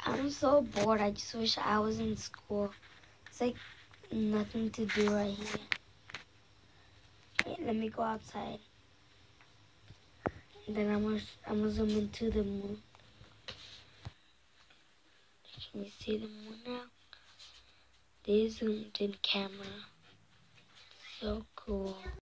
I'm so bored. I just wish I was in school. It's like nothing to do right here. Wait, let me go outside. And then I'm gonna zoom into the moon. Can you see the moon now? They zoomed in camera. So cool.